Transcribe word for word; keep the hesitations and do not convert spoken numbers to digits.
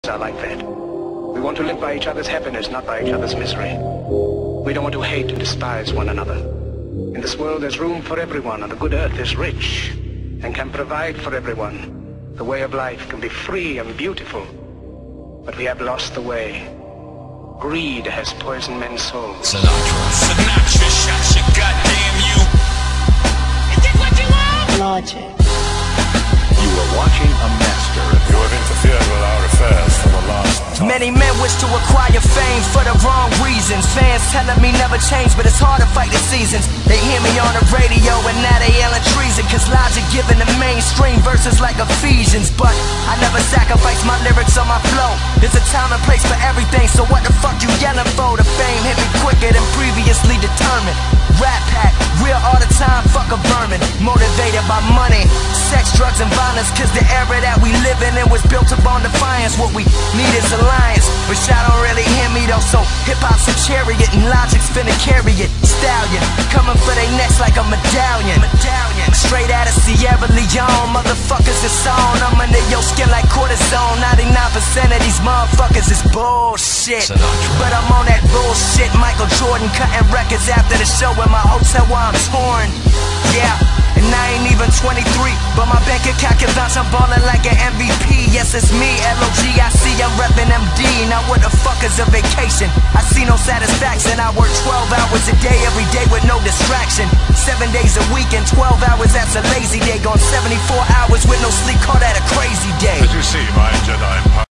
are like that. We want to live by each other's happiness, not by each other's misery. We don't want to hate and despise one another. In this world there's room for everyone, and the good earth is rich and can provide for everyone. The way of life can be free and beautiful, but we have lost the way. Greed has poisoned men's souls. Sinatra. Sinatra shot your goddamn you. Is this what you want? Logic. You are watching a master. You have interfered with our affairs for the last time. Many men wish to acquire fame for the wrong reasons. Fans telling me never change, but it's hard to fight the seasons. They hear me on the radio and now they yelling treason, cause Logic giving the mainstream verses like Ephesians. But I never sacrifice my lyrics on my flow. There's a time and place for everything, so what the fuck you yelling for? The fame hit me quicker than previously determined. Rap pack, real all the time, fuck a vermin. Motivated by money, sex, drugs, and violence, cause the era that we live in, it was built upon defiance. What we need is alliance, but y'all don't really hear me though. So hip-hop's a chariot and Logic's finna carry it. Stallion, coming for they necks like a medallion. Medallion, straight out of Sierra Leone, motherfuckers is on. I'm under your skin like cortisone. ninety-nine percent of these motherfuckers is bullshit, Sinatra. but I'm on that bullshit. Michael Jordan cutting records after the show in my hotel while I'm torn. Yeah, and I ain't even twenty-three, but my bank account can bounce, I'm ballin' like an M V P. Yes, it's me, L O G I C, I'm reppin' M D. Now what the fuck is a vacation? I see no satisfaction. I work twelve hours a day, every day with no distraction. Seven days a week and twelve hours, that's a lazy day. Gone seventy-four hours with no sleep, call that a crazy day. Did you see my Jedi power?